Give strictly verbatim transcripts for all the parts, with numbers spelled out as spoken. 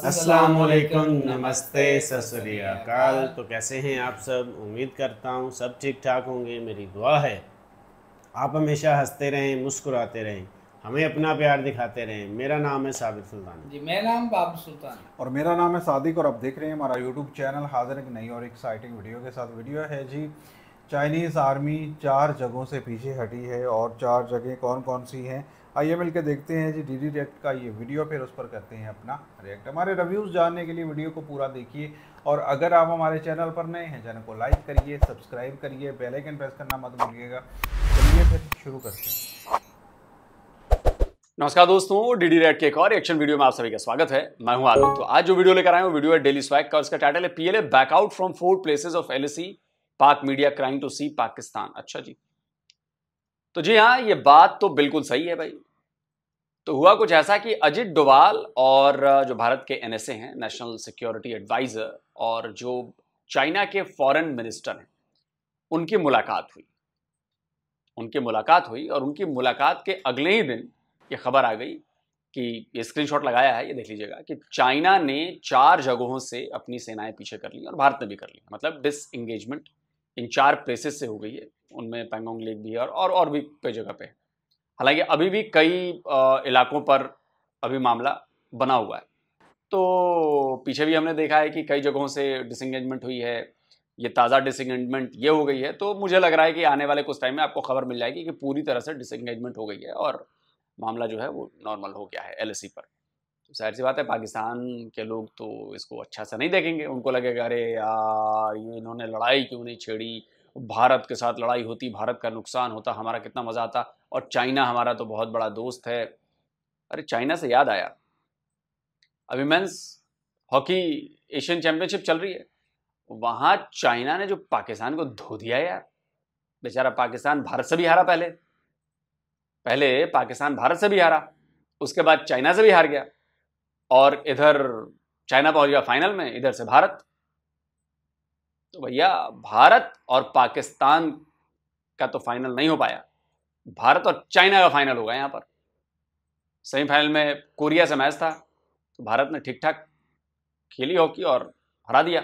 अस्सलाम वालेकुम, नमस्ते, सत श्री अकाल। तो कैसे हैं आप सब? उम्मीद करता हूँ सब ठीक ठाक होंगे। मेरी दुआ है आप हमेशा हंसते रहें, मुस्कुराते रहें, हमें अपना प्यार दिखाते रहें। मेरा नाम है साबिर सुल्तान जी, मेरा नाम बाबू सुल्तान और मेरा नाम है सादिक और आप देख रहे हैं हमारा यूट्यूब चैनल। हाजिर एक नई और एक्साइटिंग वीडियो के साथ। वीडियो है जी, चाइनीज़ आर्मी चार जगहों से पीछे हटी है और चार जगह कौन कौन सी हैं आइए मिलकर देखते हैं जी। डीडी रिएक्ट का ये वीडियो, फिर उस पर करते हैं अपना रिएक्ट। हमारे रिव्यूज़ जानने के लिए वीडियो को पूरा देखिए और अगर आप हमारे चैनल पर नए हैं, चैनल को लाइक करिए, सब्सक्राइब करिए, बेल आइकन प्रेस करना मत भूलिएगा। चलिए फिर शुरू करते हैं। नमस्कार दोस्तों, डीडी रेड के एक और एक्शन वीडियो में आप सभी का स्वागत है। मैं हूं आलोक। तो आज जो वीडियो लेकर आए हैं वो वीडियो है डेली स्वैग का। उसका टाइटल है PLA back out from four places of LAC, Pak media crying to see Pakistan. अच्छा जी, तो जी हाँ, ये बात तो बिल्कुल सही है भाई। तो हुआ कुछ ऐसा कि अजित डोभाल और जो भारत के एनएसए हैं, नेशनल सिक्योरिटी एडवाइजर, और जो चाइना के फॉरेन मिनिस्टर हैं, उनकी मुलाकात हुई उनकी मुलाकात हुई और उनकी मुलाकात के अगले ही दिन ये खबर आ गई कि ये स्क्रीनशॉट लगाया है, ये देख लीजिएगा, कि चाइना ने चार जगहों से अपनी सेनाएं पीछे कर ली और भारत ने भी कर ली। मतलब डिसएंगेजमेंट इन चार प्लेसेस से हो गई है। उनमें पैंगोंग लेक भी है और और भी कई जगह पे है। हालांकि अभी भी कई इलाकों पर अभी मामला बना हुआ है। तो पीछे भी हमने देखा है कि कई जगहों से डिसएंगेजमेंट हुई है। ये ताज़ा डिसएंगेजमेंट ये हो गई है। तो मुझे लग रहा है कि आने वाले कुछ टाइम में आपको खबर मिल जाएगी कि पूरी तरह से डिसएंगेजमेंट हो गई है और मामला जो है वो नॉर्मल हो गया है एलएसी पर। तो जाहिर सी बात है, पाकिस्तान के लोग तो इसको अच्छा से नहीं देखेंगे। उनको लगेगा अरे यार, ये इन्होंने लड़ाई क्यों नहीं छेड़ी, भारत के साथ लड़ाई होती, भारत का नुकसान होता, हमारा कितना मज़ा आता, और चाइना हमारा तो बहुत बड़ा दोस्त है। अरे चाइना से याद आया, अभी मेंस हॉकी एशियन चैंपियनशिप चल रही है, वहाँ चाइना ने जो पाकिस्तान को धो दिया यार। बेचारा पाकिस्तान भारत से भी हारा। पहले पहले पाकिस्तान भारत से भी हारा, उसके बाद चाइना से भी हार गया, और इधर चाइना पहुंच गया फाइनल में, इधर से भारत। तो भैया, भारत और पाकिस्तान का तो फाइनल नहीं हो पाया, भारत और चाइना का फाइनल होगा। यहाँ पर सेमीफाइनल में कोरिया से मैच था, तो भारत ने ठीक ठाक खेली हॉकी और हरा दिया।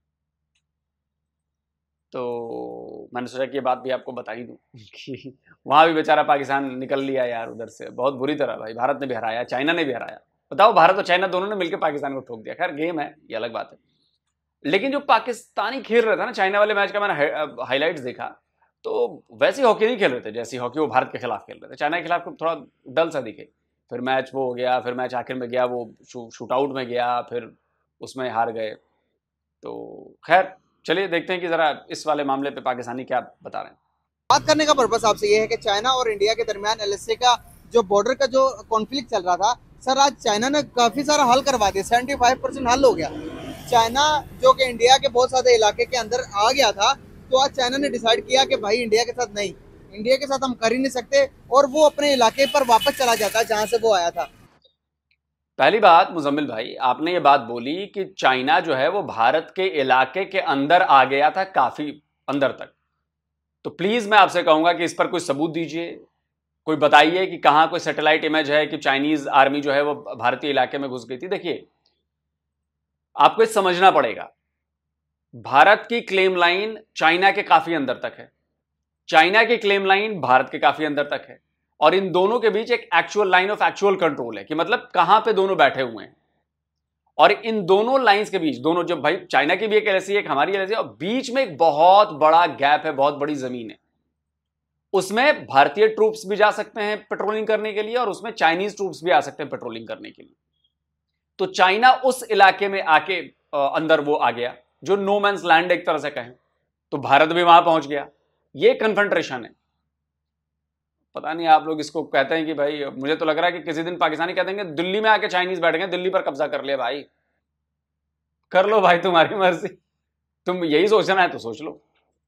तो मैंने सोचा कि ये बात भी आपको बता ही दूं कि वहाँ भी बेचारा पाकिस्तान निकल लिया यार उधर से, बहुत बुरी तरह। भाई भारत ने भी हराया, चाइना ने भी हराया। बताओ, भारत और चाइना दोनों ने मिलकर पाकिस्तान को ठोक दिया। खैर गेम है, ये अलग बात है। लेकिन जो पाकिस्तानी खेल रहा था ना, चाइना वाले मैच का मैंने हाईलाइट्स देखा, तो वैसी हॉकी नहीं खेल रहे थे जैसी हॉकी वो भारत के खिलाफ खेल रहे थे। चाइना के खिलाफ थोड़ा डल सा दिखे। फिर मैच वो हो गया, फिर मैच आखिर में गया वो शूट आउट में गया, फिर उसमें हार गए। तो खैर चलिए देखते हैं कि जरा इस वाले मामले पे पाकिस्तानी क्या बता रहे हैं। बात करने का पर्पस आपसे ये है कि चाइना और इंडिया के दरमियान एलएसी का जो बॉर्डर का जो कॉन्फ्लिक्ट चल रहा था, सर आज चाइना ने काफी सारा हल करवा दिया। पचहत्तर परसेंट हल हो गया। चाइना जो कि इंडिया के बहुत सारे इलाके के अंदर आ गया था, तो आज चाइना ने डिसाइड किया कि भाई इंडिया के साथ नहीं, इंडिया के साथ हम कर ही नहीं सकते, और वो अपने इलाके पर वापस चला जाता है जहां से वो आया था। पहली बात मुजम्मिल भाई, आपने ये बात बोली कि चाइना जो है वो भारत के इलाके के अंदर आ गया था, काफी अंदर तक। तो प्लीज मैं आपसे कहूंगा कि इस पर कोई सबूत दीजिए, कोई बताइए कि कहां कोई सैटेलाइट इमेज है कि चाइनीज आर्मी जो है वो भारतीय इलाके में घुस गई थी। देखिए, आपको ये समझना पड़ेगा, भारत की क्लेम लाइन चाइना के काफी अंदर तक है, चाइना की क्लेम लाइन भारत के काफी अंदर तक है, और इन दोनों के बीच एक actual line of actual control है कि मतलब कहां पे दोनों बैठे हुए हैं। और इन दोनों लाइंस के बीच, दोनों जो भाई चाइना की भी एक एलएसी है, एक हमारी एलएसी है, और बीच में एक बहुत बड़ा गैप है, बहुत बड़ी जमीन है। उसमें भारतीय ट्रूप्स भी जा सकते हैं पेट्रोलिंग करने के लिए, और उसमें चाइनीज ट्रूप्स भी आ सकते हैं पेट्रोलिंग करने के लिए। तो चाइना उस इलाके में आके अंदर वो आ गया, जो नो मैन्स लैंड एक तरह से कहें, तो भारत भी वहां पहुंच गया। ये कन्फ्रंट्रेशन है। पता नहीं आप लोग इसको कहते हैं कि भाई, मुझे तो लग रहा है कि किसी दिन पाकिस्तानी कह देंगे दिल्ली में आके चाइनीज बैठ गए, दिल्ली पर कब्जा कर लिया। भाई कर लो भाई, तुम्हारी मर्जी, तुम यही सोचना है तो सोच लो।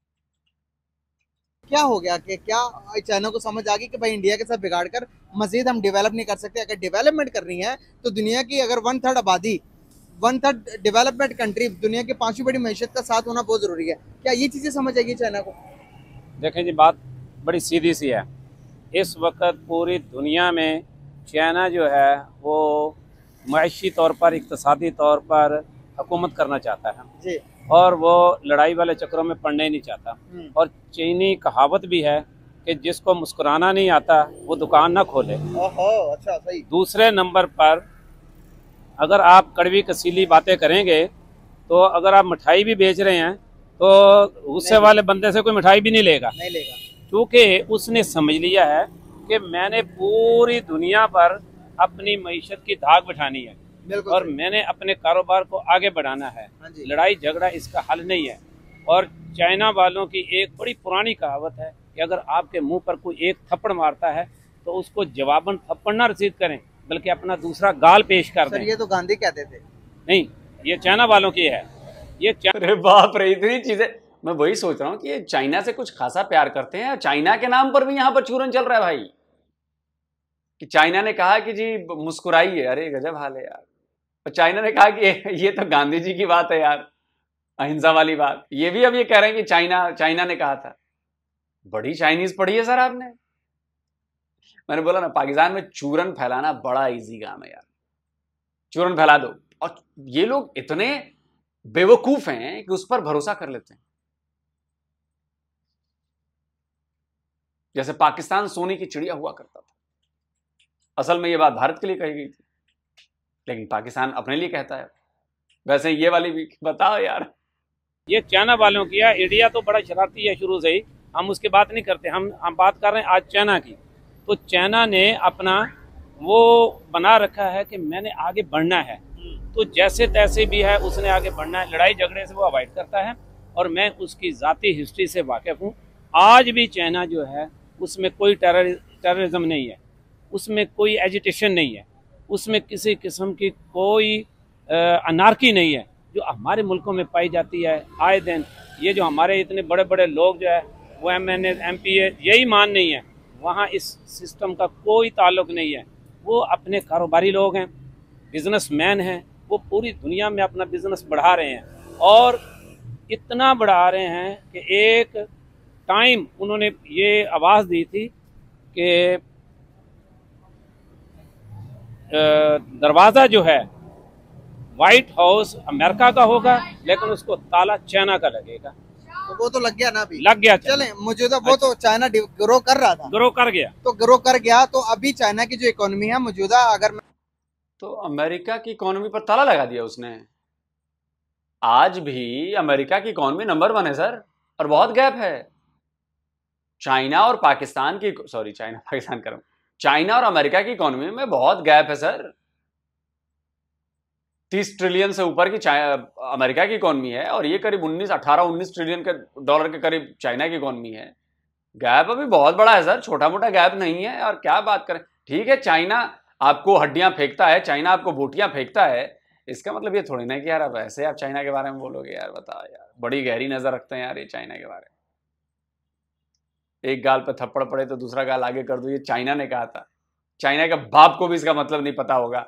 क्या हो गया कि क्या चाइना को समझ आ गई कि भाई इंडिया के साथ बिगाड़ कर मजीद हम डेवलप नहीं कर सकते। अगर डेवलपमेंट करनी है तो दुनिया की अगर वन थर्ड आबादी, वन थर्ड डेवलपमेंट कंट्री, दुनिया की पांचवी बड़ी मैशत का साथ होना बहुत जरूरी है। क्या ये चीजें समझ आएगी चाइना को? देखें जी, बात बड़ी सीधी सी है। इस वक्त पूरी दुनिया में चाइना जो है वो माशी तौर पर, इक़्तिसादी तौर पर हुकूमत करना चाहता है जी। और वो लड़ाई वाले चक्करों में पड़ना ही नहीं चाहता। हम्म। और चीनी कहावत भी है कि जिसको मुस्कुराना नहीं आता वो दुकान ना खोले। ओहो, अच्छा, सही। दूसरे नंबर पर अगर आप कड़वी कसीली बातें करेंगे तो अगर आप मिठाई भी बेच रहे हैं तो गुस्से वाले बंदे से कोई मिठाई भी नहीं लेगा, नहीं लेगा, क्योंकि उसने समझ लिया है कि मैंने पूरी दुनिया पर अपनी मईशत की धाक बिठानी है बिल्कुल और सही। मैंने अपने कारोबार को आगे बढ़ाना है। हाँ जी। लड़ाई झगड़ा इसका हल नहीं है। और चाइना वालों की एक बड़ी पुरानी कहावत है कि अगर आपके मुंह पर कोई एक थप्पड़ मारता है तो उसको जवाबन थप्पड़ ना रसीद करें बल्कि अपना दूसरा गाल पेश कर सर दें। ये तो गांधी कहते थे। नहीं, ये चाइना वालों की है। ये अरे बाप रे, इतनी चीजें। मैं वही सोच रहा हूँ कि ये चाइना से कुछ खासा प्यार करते हैं। चाइना के नाम पर भी यहाँ पर चूरन चल रहा है भाई, कि चाइना ने कहा कि जी मुस्कुराइए। अरे गजब हाल है यार। और चाइना ने कहा कि ये तो गांधी जी की बात है यार, अहिंसा वाली बात। ये भी अब ये कह रहे हैं कि चाइना चाइना ने कहा था। बड़ी चाइनीज पढ़ी है सर आपने। मैंने बोला ना, पाकिस्तान में चूरन फैलाना बड़ा इजी काम है यार। चूरन फैला दो। और ये लोग इतने बेवकूफ हैं कि उस पर भरोसा कर लेते हैं। जैसे पाकिस्तान सोने की चिड़िया हुआ करता था। असल में ये बात भारत के लिए कही गई थी, लेकिन पाकिस्तान अपने लिए कहता है। वैसे ये वाली भी बताओ यार। ये चाइना वालों की है। इंडिया तो बड़ा शरारती है शुरू से ही, हम उसकी बात नहीं करते। हम हम बात कर रहे हैं आज चाइना की। तो चाइना ने अपना वो बना रखा है कि मैंने आगे बढ़ना है, तो जैसे तैसे भी है उसने आगे बढ़ना है। लड़ाई झगड़े से वो अवॉइड करता है और मैं उसकी ज़ाती हिस्ट्री से वाकिफ़ हूँ। आज भी चाइना जो है उसमें कोई टेरर टेररिज्म नहीं है, उसमें कोई एजिटेशन नहीं है, उसमें किसी किस्म की कोई अनार्की नहीं है जो हमारे मुल्कों में पाई जाती है आए दिन। ये जो हमारे इतने बड़े बड़े लोग जो है वो M N A M P A यही मान नहीं है, वहाँ इस सिस्टम का कोई ताल्लुक नहीं है। वो अपने कारोबारी लोग हैं, बिजनेसमैन हैं, वो पूरी दुनिया में अपना बिजनेस बढ़ा रहे हैं और इतना बढ़ा रहे हैं कि एक टाइम उन्होंने ये आवाज़ दी थी कि दरवाज़ा जो है वाइट हाउस अमेरिका का होगा लेकिन उसको ताला चाइना का लगेगा। तो वो तो लग गया ना, अभी लग गया। चले मौजूदा वो तो चाइना ग्रो कर रहा था, ग्रो कर गया तो ग्रो कर गया। तो अभी चाइना की जो इकोनॉमी है मौजूदा, अगर मैं तो अमेरिका की इकोनॉमी पर ताला लगा दिया उसने। आज भी अमेरिका की इकोनॉमी नंबर वन है सर, और बहुत गैप है चाइना और पाकिस्तान की। सॉरी, चाइना पाकिस्तान कर रहा हूं। चाइना और अमेरिका की इकोनॉमी में बहुत गैप है सर। तीस ट्रिलियन से ऊपर की अमेरिका की इकोनॉमी है और ये करीब उन्नीस अठारह उन्नीस ट्रिलियन के डॉलर के करीब चाइना की इकोनॉमी है। गैप अभी बहुत बड़ा है सर, छोटा मोटा गैप नहीं है। और क्या बात करें, ठीक है चाइना आपको हड्डियां फेंकता है, चाइना आपको बोटियां फेंकता है, इसका मतलब ये थोड़ी ना कि यार अब ऐसे आप चाइना के बारे में बोलोगे। यार बताओ यार, बड़ी गहरी नजर रखते हैं यार ये चाइना के बारे में। एक गाल पर थप्पड़ पड़े तो दूसरा गाल आगे कर दो, ये चाइना ने कहा था। चाइना के बाप को भी इसका मतलब नहीं पता होगा।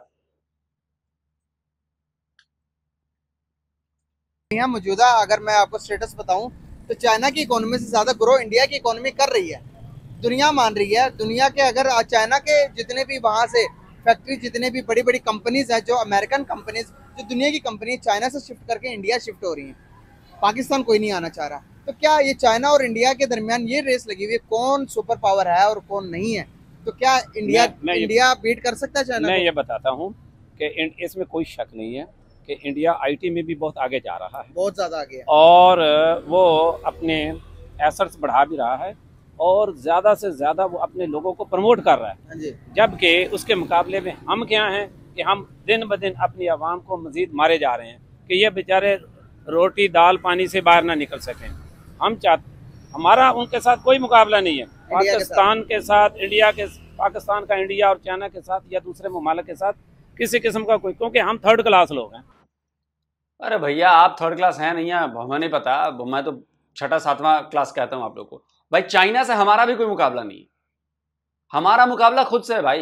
यहाँ मौजूदा अगर मैं आपको स्टेटस बताऊं तो चाइना की इकोनॉमी से ज्यादा ग्रो इंडिया की इकोनॉमी कर रही है, दुनिया मान रही है। दुनिया के अगर चाइना के जितने भी वहाँ से फैक्ट्री, जितने भी बड़ी बड़ी कंपनीज हैं, जो अमेरिकन कंपनीज, जो दुनिया की कंपनी चाइना से शिफ्ट करके इंडिया शिफ्ट हो रही हैं। पाकिस्तान कोई नहीं आना चाह रहा। तो क्या ये चाइना और इंडिया के दरमियान ये रेस लगी हुई है कौन सुपर पावर है और कौन नहीं है? तो क्या इंडिया मैं, मैं इंडिया बीट कर सकता है चाइना? मैं ये बताता हूँ कि इसमें कोई शक नहीं है कि इंडिया आईटी में भी बहुत आगे जा रहा है, बहुत ज़्यादा आगे है, और वो अपने एसेट्स बढ़ा भी रहा है और ज़्यादा से ज़्यादा वो अपने लोगों को प्रमोट कर रहा है। जबकि उसके मुकाबले में हम क्या हैं कि हम दिन ब दिन अपनी आवाम को मज़ीद मारे जा रहे हैं कि ये बेचारे रोटी दाल पानी से बाहर ना निकल सकें। हम चाहते, हमारा उनके साथ कोई मुकाबला नहीं है। पाकिस्तान के साथ इंडिया के, पाकिस्तान का इंडिया और चाइना के साथ या दूसरे ममालिक के साथ किसी किस्म का कोई, क्योंकि हम थर्ड क्लास लोग हैं। अरे भैया आप थर्ड क्लास हैं नहीं है, हमें नहीं पता, मैं तो छठा सातवां क्लास कहता हूं आप लोग को। भाई चाइना से हमारा भी कोई मुकाबला नहीं है, हमारा मुकाबला खुद से है भाई।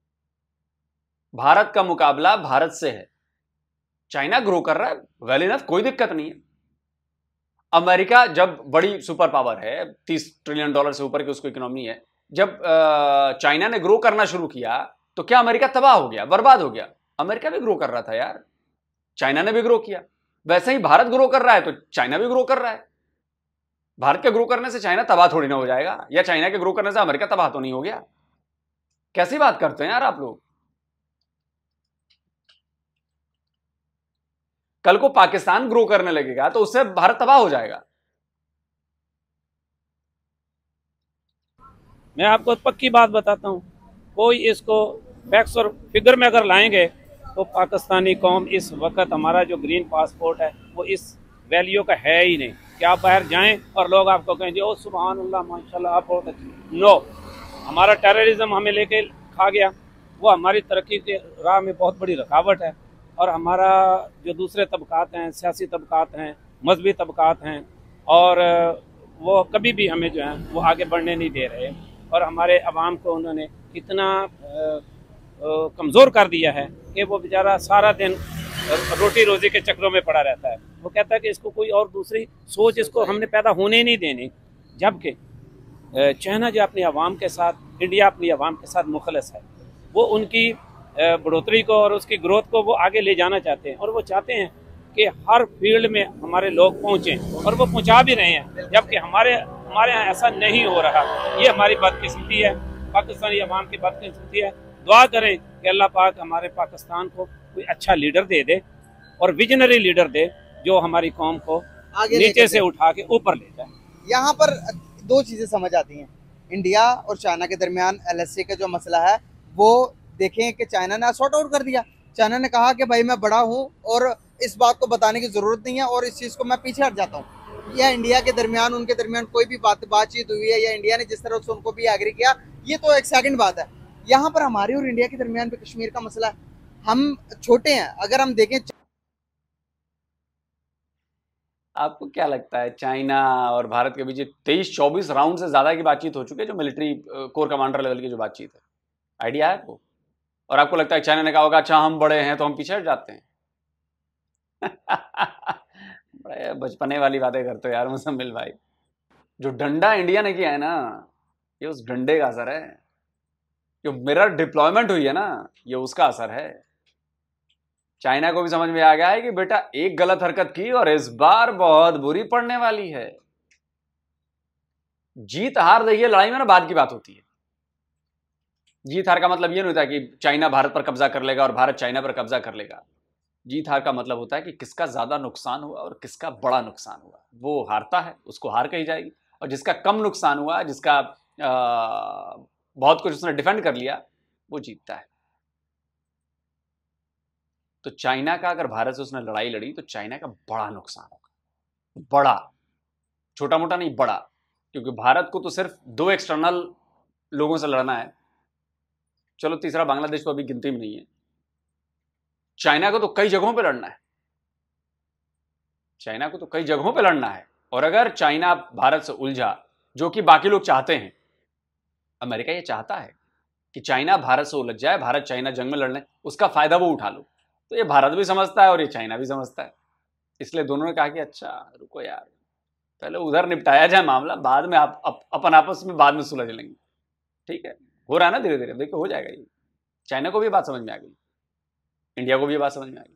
भारत का मुकाबला भारत से है। चाइना ग्रो कर रहा है, वेल इनफ, कोई दिक्कत नहीं है। अमेरिका जब बड़ी सुपर पावर है, तीस ट्रिलियन डॉलर से ऊपर की उसको इकोनॉमी है, जब चाइना ने ग्रो करना शुरू किया तो क्या अमेरिका तबाह हो गया, बर्बाद हो गया? अमेरिका भी ग्रो कर रहा था यार, चाइना ने भी ग्रो किया, वैसे ही भारत ग्रो कर रहा है तो चाइना भी ग्रो कर रहा है। भारत के ग्रो करने से चाइना तबाह थोड़ी ना हो जाएगा, या चाइना के ग्रो करने से अमेरिका तबाह तो नहीं हो गया। कैसी बात करते हैं यार आप लोग। कल को पाकिस्तान ग्रो करने लगेगा तो उससे भारत तबाह हो जाएगा। मैं आपको पक्की बात बताता हूं, कोई इसको फैक्ट्स और फिगर में अगर लाएंगे तो पाकिस्तानी कौम इस वक्त, हमारा जो ग्रीन पासपोर्ट है वो इस वैल्यू का है ही नहीं कि आप बाहर जाएं और लोग आपको कहें जी ओ सुभान अल्लाह माशाल्लाह आप बहुत अच्छे। नो, हमारा टेररिज्म हमें लेके खा गया, वो हमारी तरक्की के राह में बहुत बड़ी रुकावट है। और हमारा जो दूसरे तबकात हैं, सियासी तबकात हैं, मजहबी तबकात हैं, और वो कभी भी हमें जो है वो आगे बढ़ने नहीं दे रहे। और हमारे अवाम को उन्होंने इतना कमज़ोर कर दिया है कि वो बेचारा सारा दिन रोटी रोज़ी के चक्रों में पड़ा रहता है। वो कहता है कि इसको कोई और दूसरी सोच इसको हमने पैदा होने ही नहीं देनी। जबकि चाइना जो अपनी आवाम के साथ, इंडिया अपनी आवाम के साथ मुखलस है, वो उनकी बढ़ोतरी को और उसकी ग्रोथ को वो आगे ले जाना चाहते हैं। और वो चाहते हैं कि हर फील्ड में हमारे लोग पहुँचें, और वो पहुँचा भी रहे हैं। जबकि हमारे हमारे यहाँ ऐसा नहीं हो रहा। ये हमारी बदकिस्मती है, पाकिस्तानी अवाम की बदकिस्मती है। दुआ करें कि अल्लाह पाक हमारे पाकिस्तान को कोई अच्छा लीडर दे दे, और विजनरी लीडर दे जो हमारी कौम को आगे नीचे से उठा के ऊपर ले जाए। यहाँ पर दो चीज़ें समझ आती हैं। इंडिया और चाइना के दरमियान एल एस ए का जो मसला है वो देखें कि चाइना ने सॉर्ट आउट कर दिया। चाइना ने कहा कि भाई मैं बड़ा हूँ और इस बात को बताने की ज़रूरत नहीं है, और इस चीज़ को मैं पीछे हट जाता हूँ। या इंडिया के दरमियान, उनके दरमियान कोई भी बात बातचीत हुई है, या इंडिया ने जिस तरह से उनको भी एग्री किया, ये तो एक सेकंड बात है। यहाँ पर हमारे और इंडिया के दरमियान भी कश्मीर का मसला है। हम छोटे हैं, अगर हम देखें। आपको क्या लगता है चाइना और भारत के बीच तेईस चौबीस राउंड से ज्यादा की बातचीत हो चुकी है, जो मिलिट्री कोर कमांडर लेवल की जो बातचीत है, आइडिया है आपको? और आपको लगता है चाइना ने कहा होगा अच्छा हम बड़े हैं तो हम पीछे हट जाते हैं? बड़े बचपने वाली बातें करते हो यार मुसम्मिल भाई। जो डंडा इंडिया ने किया है ना, ये उस डंडे का असर है। जो मिरर डिप्लॉयमेंट हुई है ना, ये उसका असर है। चाइना को भी समझ में आ गया है कि बेटा एक गलत हरकत की और इस बार बहुत बुरी पड़ने वाली है। जीत हार देखिए लड़ाई में ना बाद की बात होती है। जीत हार का मतलब ये नहीं होता कि चाइना भारत पर कब्जा कर लेगा और भारत चाइना पर कब्जा कर लेगा। जीत हार का मतलब होता है कि किसका ज्यादा नुकसान हुआ और किसका बड़ा नुकसान हुआ। वो हारता है, उसको हार कही जाएगी, और जिसका कम नुकसान हुआ, जिसका आ, बहुत कुछ उसने डिफेंड कर लिया, वो जीतता है। तो चाइना का अगर भारत से उसने लड़ाई लड़ी तो चाइना का बड़ा नुकसान होगा, बड़ा, छोटा मोटा नहीं, बड़ा। क्योंकि भारत को तो सिर्फ दो एक्सटर्नल लोगों से लड़ना है, चलो तीसरा बांग्लादेश तो अभी गिनती में नहीं है। चाइना को तो कई जगहों पे लड़ना है, चाइना को तो कई जगहों पे लड़ना है। और अगर चाइना भारत से उलझा, जो कि बाकी लोग चाहते हैं, अमेरिका ये चाहता है कि चाइना भारत से उलझ जाए, भारत चाइना जंग में लड़ने, उसका फायदा वो उठा लो, तो ये भारत भी समझता है और ये चाइना भी समझता है। इसलिए दोनों ने कहा कि अच्छा रुको यार, पहले उधर निपटाया जाए मामला, बाद में आप अप, अपन आपस में बाद में सुलझ लेंगे। ठीक है, हो रहा है ना धीरे धीरे, देखो हो जाएगा ये। चाइना को भी बात समझ में आ गई, इंडिया को भी बात समझ में आ गई।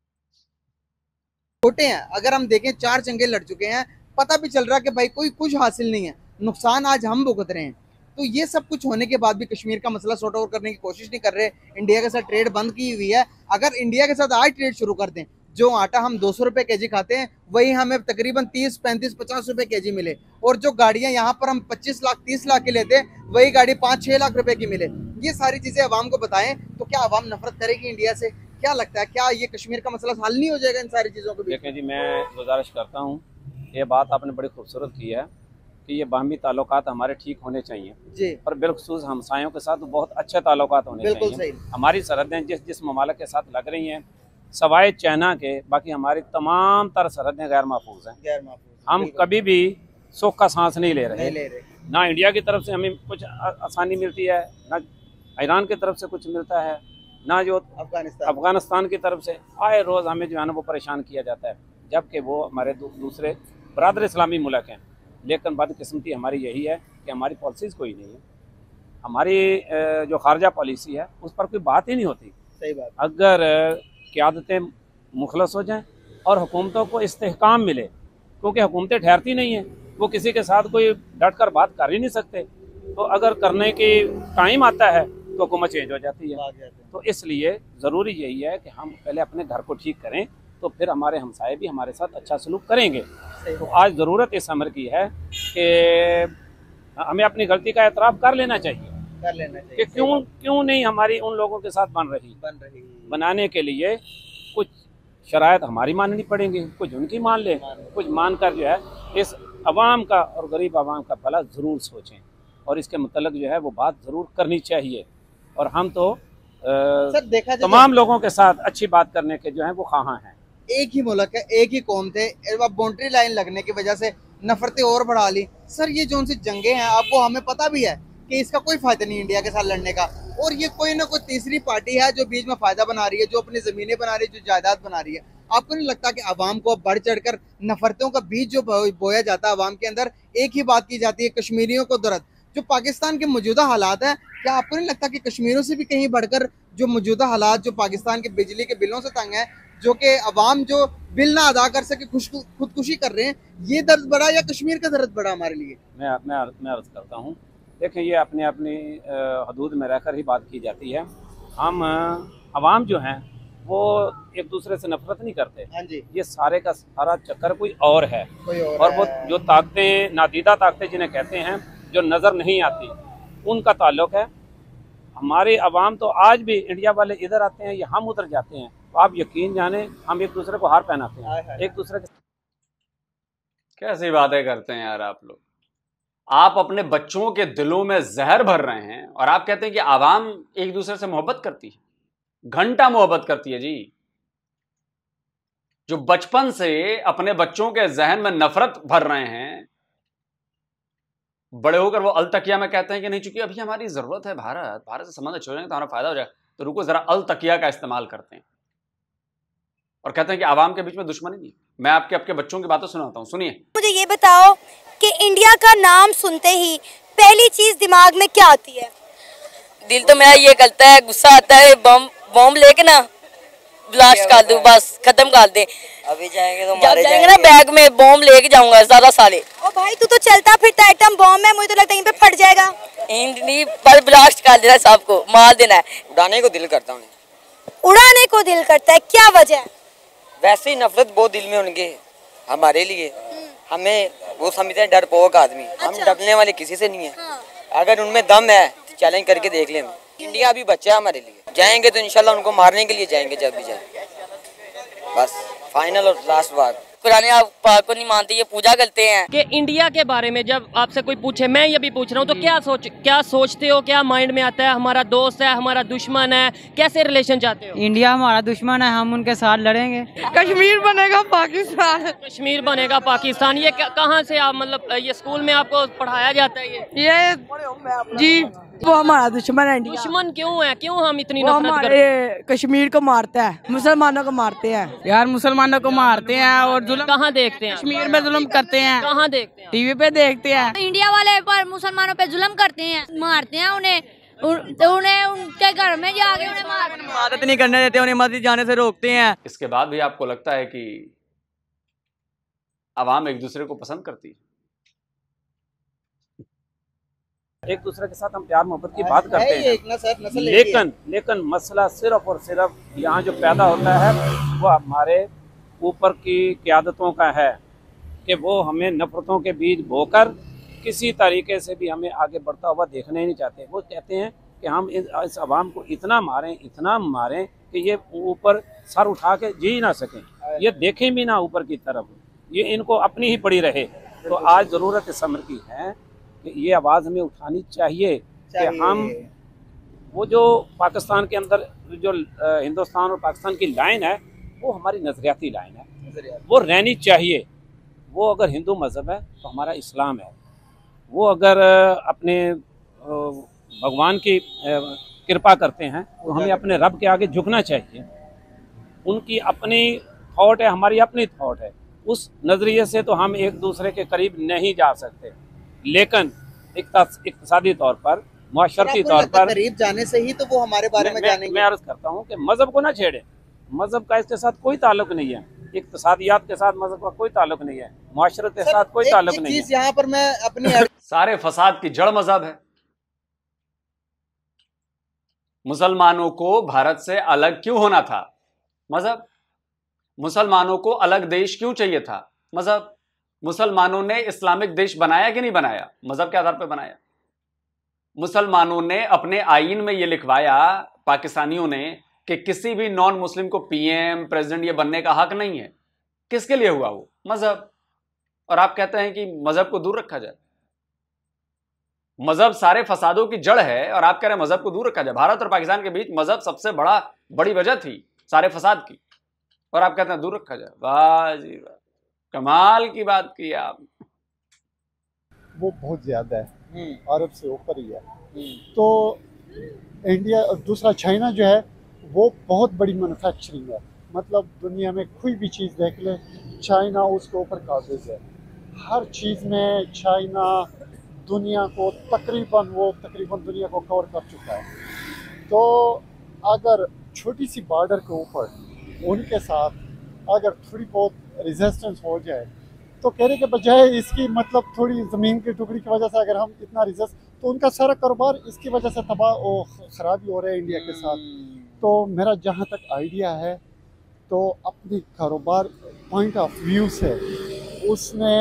छोटे हैं, अगर हम देखें चार जंगे लड़ चुके हैं, पता भी चल रहा है कि भाई कोई कुछ हासिल नहीं है, नुकसान आज हम भुगत रहे हैं। तो ये सब कुछ होने के बाद भी कश्मीर का मसला सॉर्ट आउट करने की कोशिश नहीं कर रहे। इंडिया के साथ ट्रेड बंद की हुई है। अगर इंडिया के साथ आज ट्रेड शुरू कर दें, जो आटा हम दो सौ रुपये के जी खाते हैं वही हमें तकरीबन तीस पैंतीस पचास रुपए के जी मिले, और जो गाड़ियां यहाँ पर हम पच्चीस लाख तीस लाख की लेते हैं वही गाड़ी पाँच छः लाख रुपए की मिले। ये सारी चीज़ें अवाम को बताएं तो क्या अवाम नफरत करेगी इंडिया से? क्या लगता है, क्या ये कश्मीर का मसला हल नहीं हो जाएगा इन सारी चीज़ों को? देखें जी, मैं गुजारिश करता हूँ, ये बात आपने बड़ी खूबसूरत की है कि ये बाहमी ताल्लुकात हमारे ठीक होने चाहिए जी, और बिलखुसूस हमसायों के साथ बहुत अच्छे ताल्लुकात होने चाहिए। बिल्कुल सही। हमारी सरहदें जिस जिस ममालिक के साथ लग रही हैं, सवाए चाइना के, बाकी हमारी तमाम तर सरहदें गैर महफूज हैं। गैर महफूज हम कभी भी सुख का सांस नहीं ले रहे, नहीं ले रहे। ना इंडिया की तरफ से हमें कुछ आसानी मिलती है, ना ईरान की तरफ से कुछ मिलता है, ना जो अफगानिस्तान अफगानिस्तान की तरफ से आए रोज़ हमें जो है ना वो परेशान किया जाता है, जबकि वो हमारे दूसरे बरादर इस्लामी मुल्क हैं। लेकिन बदकिस्मती हमारी यही है कि हमारी पॉलिसीज़ कोई नहीं है। हमारी जो खारजा पॉलिसी है उस पर कोई बात ही नहीं होती। सही बात। अगर क़यादतें मुखलस हो जाएं और हुकूमतों को इस्तेहकाम मिले, क्योंकि हुकूमतें ठहरती नहीं हैं, वो किसी के साथ कोई डट कर बात कर ही नहीं सकते। तो अगर करने की टाइम आता है तो हुकूमत चेंज हो जाती है। तो इसलिए ज़रूरी यही है कि हम पहले अपने घर को ठीक करें, तो फिर हमारे हमसाए भी हमारे साथ अच्छा सलूक करेंगे। तो आज ज़रूरत इस अमर की है कि हमें अपनी गलती का एतराफ़ कर लेना चाहिए कर लेना चाहिए कि क्यों क्यों नहीं हमारी उन लोगों के साथ बन रही बन रही बनाने के लिए कुछ शराइत हमारी माननी पड़ेंगी, कुछ उनकी मान ले, कुछ मान कर जो है इस अवाम का और गरीब आवाम का भला ज़रूर सोचें और इसके मतलब जो है वो बात ज़रूर करनी चाहिए। और हम तो आ, सर देखा जाए तमाम लोगों के साथ अच्छी बात करने के जो है वो ख़्वाह हैं। एक ही मुल्क है, एक ही कौम थे, अब बाउंड्री लाइन लगने की वजह से नफरतें और बढ़ा ली। सर ये जो उनसे जंगे हैं, आपको हमें पता भी है कि इसका कोई फायदा नहीं इंडिया के साथ लड़ने का, और ये कोई ना कोई तीसरी पार्टी है जो बीच में फायदा बना रही है, जो अपनी जमीनें बना रही है, जो जायदाद बना रही है। आपको नहीं लगता कि आवाम को बढ़ चढ़कर नफरतों का बीज जो बोया जाता है आवाम के अंदर, एक ही बात की जाती है कश्मीरियों को दर्द, जो पाकिस्तान के मौजूदा हालात है, क्या आपको नहीं लगता कि कश्मीरों से भी कहीं बढ़कर जो मौजूदा हालात जो पाकिस्तान के बिजली के बिलों से तंग है, जो कि अवाम जो बिल ना अदा कर सके खुदकुशी कर रहे हैं, ये दर्द बड़ा या कश्मीर का दर्द बड़ा हमारे लिए? मैं मैं मैं अर्ज करता हूँ, देखें ये अपने अपनी हदूद में रहकर ही बात की जाती है। हम अवाम जो हैं वो एक दूसरे से नफरत नहीं करते। हाँ जी। ये सारे का सारा चक्कर कोई और है, कोई और, और है। वो जो ताकतें नादीदा ताकतें जिन्हें कहते हैं, जो नज़र नहीं आती, उनका ताल्लुक है। हमारे अवाम तो आज भी इंडिया वाले इधर आते हैं या हम उधर जाते हैं, तो आप यकीन जाने हम एक दूसरे को हार पहनाते हैं, एक दूसरे के। कैसी बातें करते हैं यार आप लोग। आप अपने बच्चों के दिलों में जहर भर रहे हैं और आप कहते हैं कि आवाम एक दूसरे से मोहब्बत करती है। घंटा मोहब्बत करती है जी। जो बचपन से अपने बच्चों के जहन में नफरत भर रहे हैं, बड़े होकर वो अल तकिया में कहते हैं कि नहीं, चूंकि अभी हमारी जरूरत है, भारत भारत से संबंध छोड़ेंगे तो हमारा फायदा हो जाएगा, तो रुको जरा अल तकिया का इस्तेमाल करते हैं और कहते हैं कि आवाम के बीच में दुश्मनी नहीं। मैं आपके आपके बच्चों की बातें सुनाता हूं, सुनिए। मुझे ये बताओ कि इंडिया का नाम सुनते ही पहली चीज दिमाग में क्या आती है? दिल तो मेरा ये करता है, गुस्सा आता है, बम बम लेके ना ब्लास्ट कर दूं, बस खत्म कर दे। अभी जाएंगे तो मारे जाएंगे ना, बैग में बम लेके जाऊंगा ज्यादा साले। ओ भाई तू तो चलता फिरता आइटम बम है, मुझे तो लगता है इन पे फट जाएगा। नहीं, पर ब्लास्ट कर देना है, सबको मार देना है। उड़ाने को दिल करता हूँ। उड़ाने को दिल करता है, क्या वजह है? वैसे ही नफरत बहुत दिल में उनके हमारे लिए, हमें वो समझते हैं डरपोक आदमी। अच्छा। हम डरने वाले किसी से नहीं है। हाँ। अगर उनमें दम है तो चैलेंज करके देख लें। इंडिया अभी बच्चा है हमारे लिए, जाएंगे तो इंशाल्लाह उनको मारने के लिए जाएंगे जब भी जाएंगे। बस फाइनल और लास्ट बार, कुरान पाक को नहीं मानते, ये पूजा करते हैं। कि इंडिया के बारे में जब आपसे कोई पूछे, मैं ये भी पूछ रहा हूँ, तो क्या सोच क्या सोचते हो, क्या माइंड में आता है? हमारा दोस्त है, हमारा दुश्मन है, कैसे रिलेशन चाहते हो? इंडिया हमारा दुश्मन है, हम उनके साथ लड़ेंगे। कश्मीर बनेगा पाकिस्तान। कश्मीर बनेगा पाकिस्तान, ये कहाँ से आप मतलब ये स्कूल में आपको पढ़ाया जाता है? ये ये जी वो हमारा दुश्मन है। इंडिया दुश्मन क्यों है? क्यों हम इतनी वो नफरत करते हमारे कश्मीर को मारता है, मुसलमानों को मारते हैं। यार मुसलमानों को मारते हैं और जुल्म कहाँ देखते हैं? कश्मीर में जुल्म करते हैं। कहाँ देखते हैं? टीवी पे देखते हैं। इंडिया वाले पर मुसलमानों पे जुल्म करते हैं, मारते हैं उन्हें, तो उन्हें उनके घर में जाके उन्हें मारते हैं। मदद नहीं करने देते, उन्हें मस्जिद जाने से रोकते हैं। इसके बाद भी आपको लगता है कि आवाम एक दूसरे को पसंद करती है? एक दूसरे के साथ हम प्यार मोहब्बत की बात करते हैं, एक नस्ल, नस्ल लेकिन लेकिन मसला सिर्फ और सिर्फ यहाँ जो पैदा होता है वो हमारे ऊपर की क़यादतों का है कि वो हमें नफरतों के बीज बोकर किसी तरीके से भी हमें आगे बढ़ता हुआ देखना ही नहीं चाहते। वो कहते हैं कि हम इस आवाम को इतना मारें इतना मारें कि ये ऊपर सर उठा के जी ना सकें, ये देखें भी ना ऊपर की तरफ, ये इनको अपनी ही पड़ी रहे। तो आज ज़रूरत इस अमर की है कि ये आवाज़ हमें उठानी चाहिए कि हम वो जो पाकिस्तान के अंदर जो हिंदुस्तान और पाकिस्तान की लाइन है वो हमारी नज़रियाती लाइन है, वो रहनी चाहिए। वो अगर हिंदू मज़हब है तो हमारा इस्लाम है, वो अगर अपने भगवान की कृपा करते हैं तो हमें अपने रब के आगे झुकना चाहिए। उनकी अपनी थॉट है, हमारी अपनी थॉट है, उस नज़रिए से तो हम एक दूसरे के करीब नहीं जा सकते। लेकिन इक़्तिसादी तौर पर मुआशरती तौर पर करीब जाने से ही तो वो हमारे बारे में जानेंगे। मैं अर्ज करता हूँ कि मजहब को ना छेड़े, मजहब का इसके साथ कोई ताल्लुक नहीं है, इक्तिसादियात के साथ मजहब का कोई ताल्लुक नहीं है, मुआशरत के साथ कोई ताल्लुक नहीं है। यहाँ पर मैं अपनी सारे फसाद की जड़ मजहब है। मुसलमानों को भारत से अलग क्यों होना था? मजहब। मुसलमानों को अलग देश क्यों चाहिए था? मजहब। मुसलमानों ने इस्लामिक देश बनाया कि नहीं बनाया? मजहब के आधार पर बनाया। मुसलमानों ने अपने आईन में यह लिखवाया, पाकिस्तानियों ने, कि किसी भी नॉन मुस्लिम को पीएम प्रेसिडेंट ये बनने का हक नहीं है। किसके लिए हुआ वो? मजहब। और आप कहते हैं कि मजहब को दूर रखा जाए। मजहब सारे फसादों की जड़ है और आप कह रहे हैं मजहब को दूर रखा जाए। भारत और पाकिस्तान के बीच मजहब सबसे बड़ा बड़ी वजह थी सारे फसाद की, और आप कहते हैं दूर रखा जाए। वाह जी वाह, कमाल की बात की आप। वो बहुत ज्यादा है, अरब से ऊपर ही है। तो इंडिया, दूसरा चाइना जो है वो बहुत बड़ी मैन्युफैक्चरिंग है, मतलब दुनिया में कोई भी चीज़ देख ले चाइना उसके ऊपर काबिज है। हर चीज़ में चाइना दुनिया को तकरीबन वो तकरीबन दुनिया को कवर कर चुका है। तो अगर छोटी सी बॉर्डर के ऊपर उनके साथ अगर थोड़ी बहुत रेजिस्टेंस हो जाए तो कहने के बजाय इसकी मतलब थोड़ी ज़मीन की टुकड़ी की वजह से अगर हम इतना रेजिस्ट, तो उनका सारा कारोबार इसकी वजह से तबाह और ख़राबी हो रहा है इंडिया के साथ। तो मेरा जहाँ तक आइडिया है तो अपनी कारोबार पॉइंट ऑफ व्यू से उसने